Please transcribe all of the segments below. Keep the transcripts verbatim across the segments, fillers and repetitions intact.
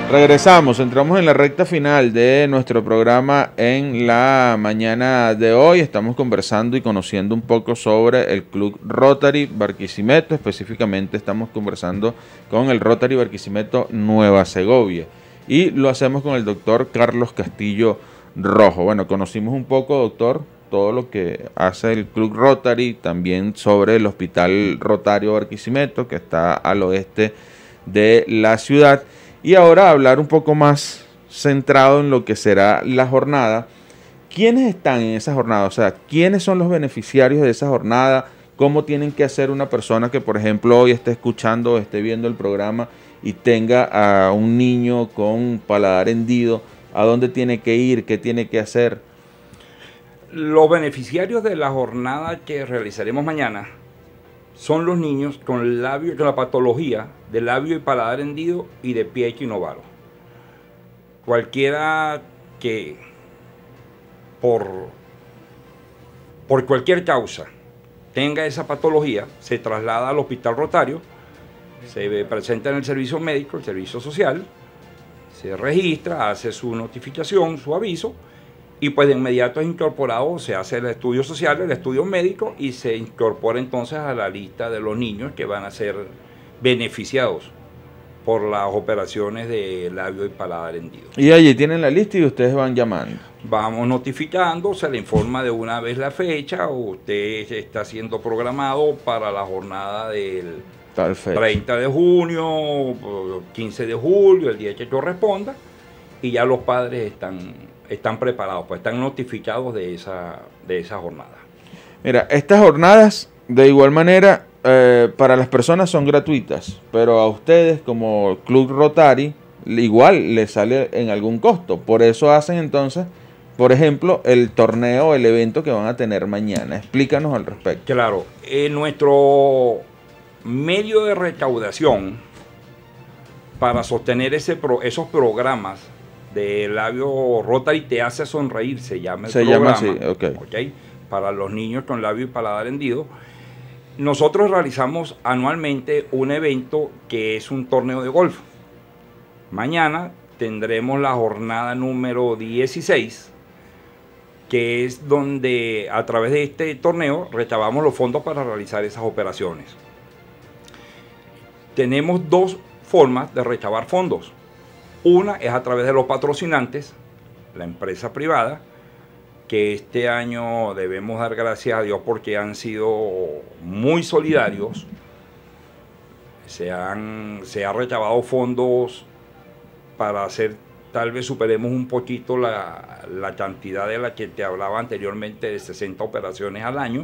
Regresamos, entramos en la recta final de nuestro programa en la mañana de hoy. Estamos conversando y conociendo un poco sobre el Club Rotary Barquisimeto. Específicamente estamos conversando con el Rotary Barquisimeto Nueva Segovia. Y lo hacemos con el doctor Carlos Castillo Rojo. Bueno, conocimos un poco, doctor, todo lo que hace el Club Rotary, también sobre el Hospital Rotario Barquisimeto, que está al oeste de la ciudad. Y ahora hablar un poco más centrado en lo que será la jornada. ¿Quiénes están en esa jornada? O sea, ¿quiénes son los beneficiarios de esa jornada? ¿Cómo tienen que hacer una persona que, por ejemplo, hoy esté escuchando o esté viendo el programa y tenga a un niño con paladar hendido? ¿A dónde tiene que ir? ¿Qué tiene que hacer? Los beneficiarios de la jornada que realizaremos mañana son los niños con labio, con la patología de labio y paladar hendido y de pie equinovaro. Cualquiera que por, por cualquier causa tenga esa patología se traslada al Hospital Rotario, se presenta en el servicio médico, el servicio social, se registra, hace su notificación, su aviso, y pues de inmediato es incorporado, se hace el estudio social, el estudio médico, y se incorpora entonces a la lista de los niños que van a ser beneficiados por las operaciones de labio y paladar hendido. Y allí tienen la lista y ustedes van llamando. Vamos notificando, se le informa de una vez la fecha, usted está siendo programado para la jornada del Tal fecha. treinta de junio, quince de julio, el día que corresponda, y ya los padres están... están preparados, pues están notificados de esa, de esa jornada. Mira, estas jornadas, de igual manera, eh, para las personas son gratuitas, pero a ustedes como Club Rotary, igual les sale en algún costo. Por eso hacen entonces, por ejemplo, el torneo, el evento que van a tener mañana. Explícanos al respecto. Claro, en nuestro medio de recaudación para sostener ese pro, esos programas de labio Rotary te hace sonreír, se llama el se programa. Se llama así, okay. Okay, para los niños con labio y paladar hendido. Nosotros realizamos anualmente un evento que es un torneo de golf. Mañana tendremos la jornada número dieciséis, que es donde a través de este torneo recabamos los fondos para realizar esas operaciones. Tenemos dos formas de recabar fondos. Una es a través de los patrocinantes, la empresa privada, que este año debemos dar gracias a Dios porque han sido muy solidarios. Se han, se ha recabado fondos para hacer, tal vez superemos un poquito la, la cantidad de la que te hablaba anteriormente, de sesenta operaciones al año.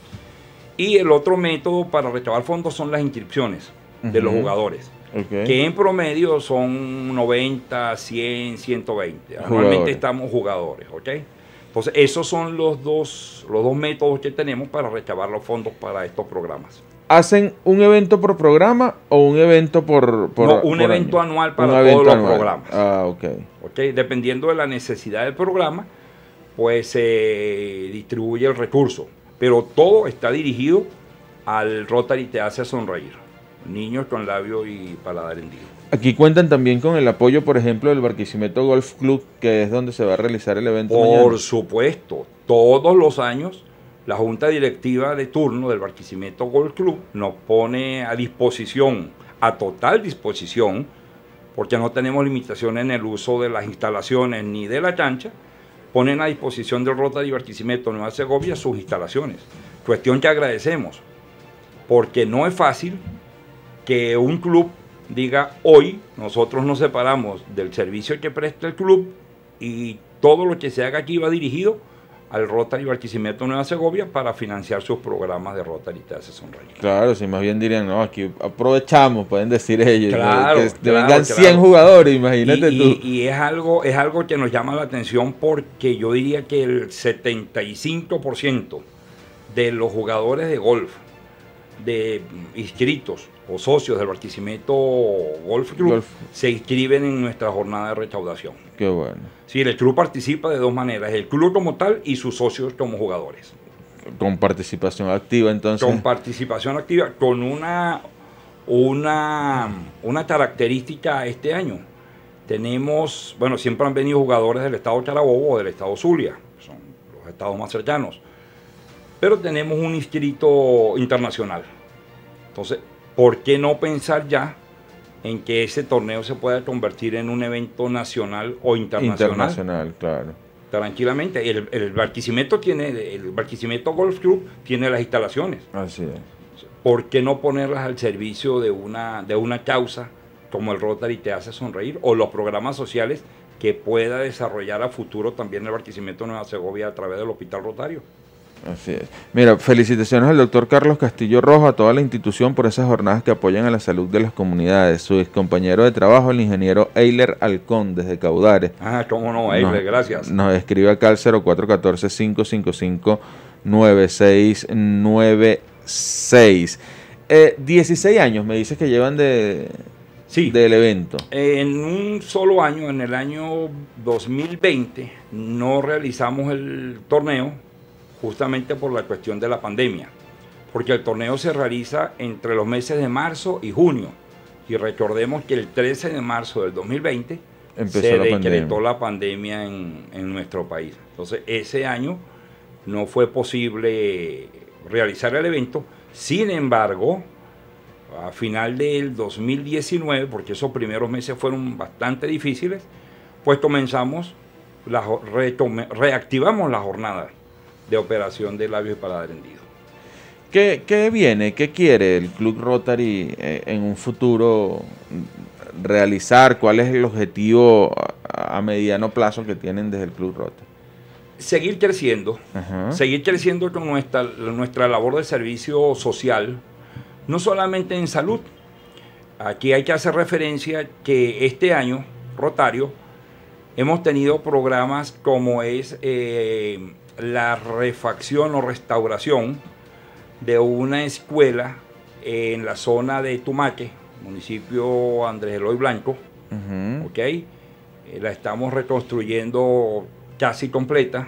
Y el otro método para recabar fondos son las inscripciones uh-huh. de los jugadores. Okay. Que en promedio son noventa, cien, ciento veinte. Normalmente estamos jugadores, ¿ok? Entonces, esos son los dos, los dos métodos que tenemos para recabar los fondos para estos programas. ¿Hacen un evento por programa o un evento por...? por no, un por evento año? anual para un todos los anual. programas. Ah, ok. Ok, dependiendo de la necesidad del programa, pues se distribuye el recurso. Pero todo está dirigido al Rotary Te Hace Sonreír. Niños con labio y paladar hendido. Aquí cuentan también con el apoyo, por ejemplo, del Barquisimeto Golf Club, que es donde se va a realizar el evento Por mañana. supuesto, todos los años la Junta Directiva de turno del Barquisimeto Golf Club nos pone a disposición, a total disposición, porque no tenemos limitaciones en el uso de las instalaciones ni de la cancha, ponen a disposición del Rotary Barquisimeto Nueva Segovia sus instalaciones. Cuestión que agradecemos, porque no es fácil que un club diga, hoy nosotros nos separamos del servicio que presta el club y todo lo que se haga aquí va dirigido al Rotary Barquisimeto Nueva Segovia para financiar sus programas de Rotary Te Hace Sonreír. Claro, si más bien dirían, no, aquí aprovechamos, pueden decir ellos, claro, ¿no? que claro, vengan claro. cien jugadores, imagínate y, tú. Y, y es algo, es algo que nos llama la atención porque yo diría que el setenta y cinco por ciento de los jugadores de golf, de inscritos o socios del Barquisimeto Golf Club Golf. se inscriben en nuestra jornada de recaudación. Qué bueno. Sí, el club participa de dos maneras, el club como tal y sus socios como jugadores. Con participación activa, entonces. Con participación activa, con una, una, una característica este año. Tenemos, bueno, siempre han venido jugadores del estado Carabobo o del estado Zulia, que son los estados más cercanos. Pero tenemos un distrito internacional. Entonces, ¿por qué no pensar ya en que ese torneo se pueda convertir en un evento nacional o internacional? Internacional, claro. Tranquilamente. El, el Barquisimeto tiene, el Barquisimeto Golf Club tiene las instalaciones. Así es. ¿Por qué no ponerlas al servicio de una, de una causa como el Rotary Te Hace Sonreír o los programas sociales que pueda desarrollar a futuro también el Barquisimeto Nueva Segovia a través del Hospital Rotario? Así es. Mira, felicitaciones al doctor Carlos Castillo Rojo, a toda la institución por esas jornadas que apoyan a la salud de las comunidades. Su ex compañero de trabajo, el ingeniero Eiler Alcón, desde Caudares. Ah, cómo no, Eiler, gracias. Nos escribe acá al cero cuatro uno cuatro, cinco cinco cinco, nueve seis nueve seis. Eh, dieciséis años me dices que llevan de... Sí, del evento. En un solo año, en el año dos mil veinte, no realizamos el torneo justamente por la cuestión de la pandemia, porque el torneo se realiza entre los meses de marzo y junio, y recordemos que el trece de marzo del dos mil veinte Empezó se la decretó pandemia. la pandemia en, en nuestro país. Entonces ese año no fue posible realizar el evento. Sin embargo, a final del dos mil diecinueve, porque esos primeros meses fueron bastante difíciles, pues comenzamos, la, retome, reactivamos la jornada de operación de labios y paladar hendido. ¿Qué, ¿Qué viene, qué quiere el Club Rotary eh, en un futuro realizar? ¿Cuál es el objetivo a, a mediano plazo que tienen desde el Club Rotary? Seguir creciendo, Ajá. seguir creciendo con nuestra, nuestra labor de servicio social, no solamente en salud. Aquí hay que hacer referencia que este año, Rotario, hemos tenido programas como es eh, la refacción o restauración de una escuela en la zona de Tumaque, municipio Andrés Eloy Blanco, uh-huh. ¿ok? Eh, la estamos reconstruyendo casi completa.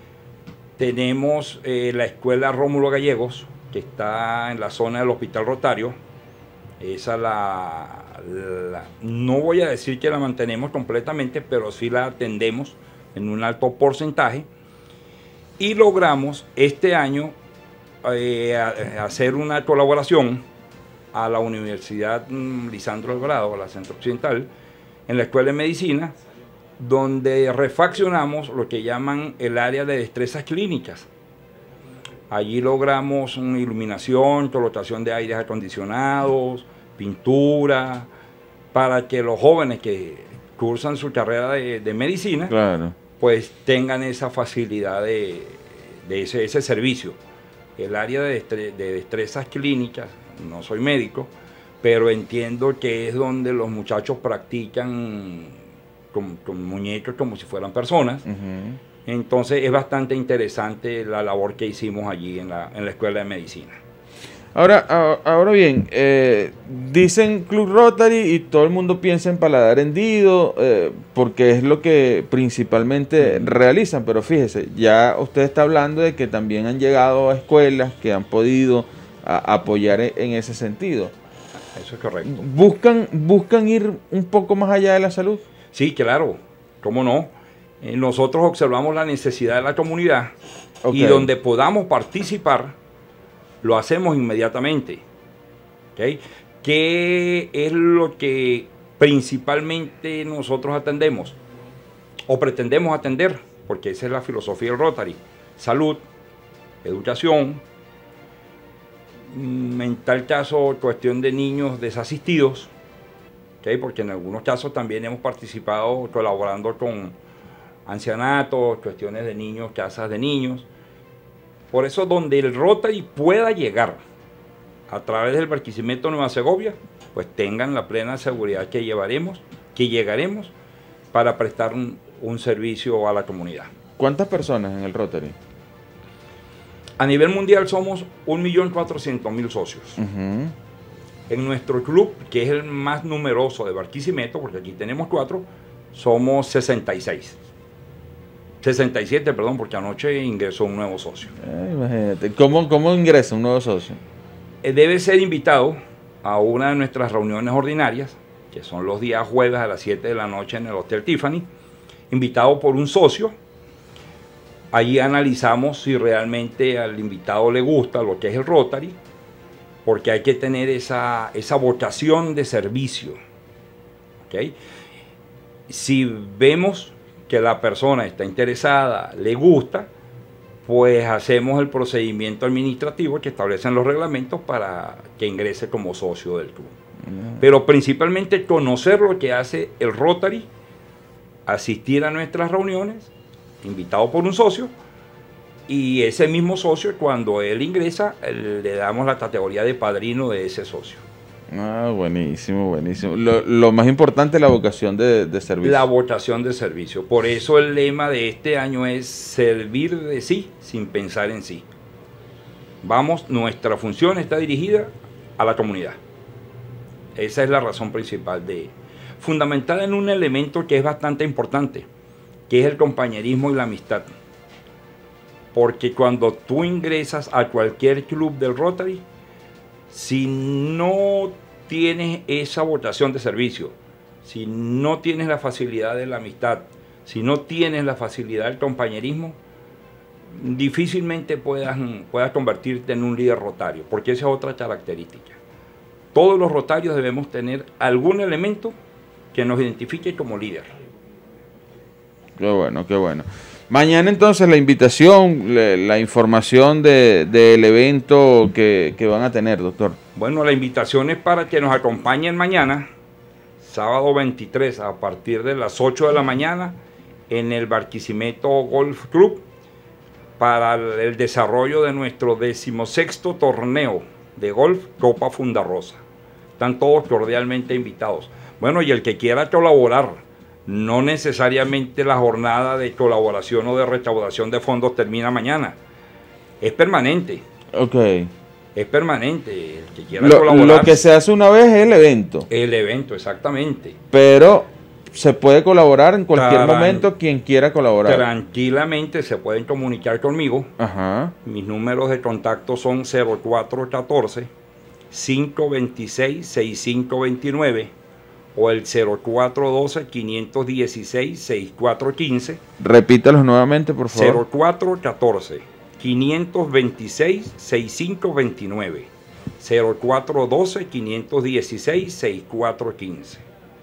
Tenemos eh, la escuela Rómulo Gallegos, que está en la zona del Hospital Rotario. Esa la, la, no voy a decir que la mantenemos completamente, pero sí la atendemos en un alto porcentaje. Y logramos este año eh, a, a hacer una colaboración a la Universidad Lisandro Alvarado, a la Centro Occidental, en la Escuela de Medicina, donde refaccionamos lo que llaman el área de destrezas clínicas. Allí logramos una iluminación, colocación de aires acondicionados, pintura, para que los jóvenes que cursan su carrera de, de medicina, claro. pues tengan esa facilidad de, de ese, ese servicio. El área de, destre, de destrezas clínicas, no soy médico, pero entiendo que es donde los muchachos practican con, con muñecos como si fueran personas. Uh-huh. Entonces es bastante interesante la labor que hicimos allí en la, en la Escuela de Medicina. Ahora, ahora bien, eh, dicen Club Rotary y todo el mundo piensa en paladar hendido, eh, porque es lo que principalmente mm. realizan, pero fíjese, ya usted está hablando de que también han llegado a escuelas que han podido a, apoyar en, en ese sentido. Eso es correcto. ¿Buscan, ¿Buscan ir un poco más allá de la salud? Sí, claro, cómo no. Nosotros observamos la necesidad de la comunidad okay. y donde podamos participar, lo hacemos inmediatamente. ¿Okay? ¿Qué es lo que principalmente nosotros atendemos? O pretendemos atender, porque esa es la filosofía del Rotary. Salud, educación, en tal caso cuestión de niños desasistidos, ¿okay? Porque en algunos casos también hemos participado colaborando con ancianatos, cuestiones de niños, casas de niños. Por eso donde el Rotary pueda llegar a través del Barquisimeto Nueva Segovia, pues tengan la plena seguridad que llevaremos, que llegaremos para prestar un, un servicio a la comunidad. ¿Cuántas personas en el Rotary? A nivel mundial somos un millón cuatrocientos mil socios. Uh-huh. En nuestro club, que es el más numeroso de Barquisimeto, porque aquí tenemos cuatro, somos sesenta y seis. sesenta y siete, perdón, porque anoche ingresó un nuevo socio. Eh, imagínate. ¿Cómo, ¿Cómo ingresa un nuevo socio? Eh, debe ser invitado a una de nuestras reuniones ordinarias que son los días jueves a las siete de la noche en el Hotel Tiffany, invitado por un socio. Allí analizamos si realmente al invitado le gusta lo que es el Rotary, porque hay que tener esa, esa vocación de servicio. ¿Okay? Si vemos que la persona está interesada, le gusta, pues hacemos el procedimiento administrativo que establecen los reglamentos para que ingrese como socio del club. Mm. Pero principalmente conocer lo que hace el Rotary, asistir a nuestras reuniones, invitado por un socio, y ese mismo socio, cuando él ingresa, le damos la categoría de padrino de ese socio. Ah, buenísimo, buenísimo. Lo, lo más importante es la vocación de, de servicio. La vocación de servicio. Por eso el lema de este año es servir de sí sin pensar en sí. Vamos, nuestra función está dirigida a la comunidad. Esa es la razón principal de, fundamentada en un elemento que es bastante importante, que es el compañerismo y la amistad. Porque cuando tú ingresas a cualquier club del Rotary, si no tienes esa vocación de servicio, si no tienes la facilidad de la amistad, si no tienes la facilidad del compañerismo, difícilmente puedas, puedas convertirte en un líder rotario, porque esa es otra característica. Todos los rotarios debemos tener algún elemento que nos identifique como líder. Qué bueno, qué bueno. Mañana entonces la invitación, la, la información de, del evento que, que van a tener, doctor. Bueno, la invitación es para que nos acompañen mañana, sábado veintitrés, a partir de las ocho de la mañana, en el Barquisimeto Golf Club, para el desarrollo de nuestro decimosexto torneo de golf Copa Fundarosa. Están todos cordialmente invitados. Bueno, y el que quiera colaborar, no necesariamente la jornada de colaboración o de recaudación de fondos termina mañana. Es permanente. Ok. Es permanente. El que quiera lo, colaborar. Lo que se hace una vez es el evento. El evento, exactamente. Pero se puede colaborar en cualquier Tran momento quien quiera colaborar. Tranquilamente se pueden comunicar conmigo. Ajá. Mis números de contacto son cero cuatro uno cuatro, cinco dos seis, seis cinco dos nueve o el cero cuatro uno dos, cinco uno seis, seis cuatro uno cinco. Repítalos nuevamente, por favor. cero cuatro uno cuatro, cinco dos seis, seis cinco dos nueve. cero cuatro uno dos, cinco uno seis, seis cuatro uno cinco.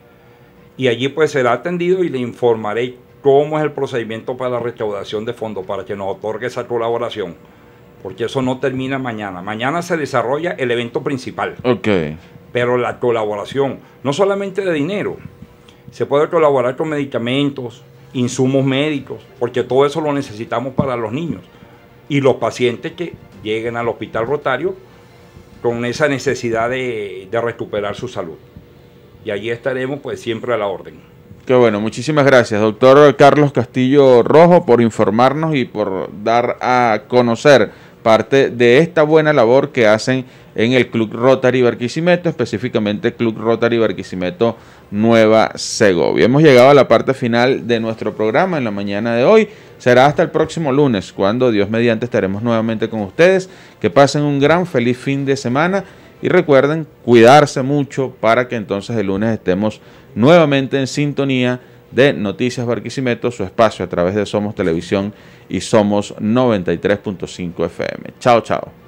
Y allí pues será atendido y le informaré cómo es el procedimiento para la recaudación de fondos, para que nos otorgue esa colaboración. Porque eso no termina mañana. Mañana se desarrolla el evento principal. Ok. Pero la colaboración, no solamente de dinero, se puede colaborar con medicamentos, insumos médicos, porque todo eso lo necesitamos para los niños. Y los pacientes que lleguen al hospital Rotario con esa necesidad de, de recuperar su salud. Y allí estaremos pues siempre a la orden. Qué bueno, muchísimas gracias, doctor Carlos Castillo Rojo, por informarnos y por dar a conocer parte de esta buena labor que hacen en el Club Rotary Barquisimeto, específicamente Club Rotary Barquisimeto Nueva Segovia. Hemos llegado a la parte final de nuestro programa en la mañana de hoy. Será hasta el próximo lunes, cuando Dios mediante estaremos nuevamente con ustedes. Que pasen un gran feliz fin de semana y recuerden cuidarse mucho para que entonces el lunes estemos nuevamente en sintonía de Noticias Barquisimeto, su espacio a través de Somos Televisión y Somos noventa y tres punto cinco F M. Chao, chao.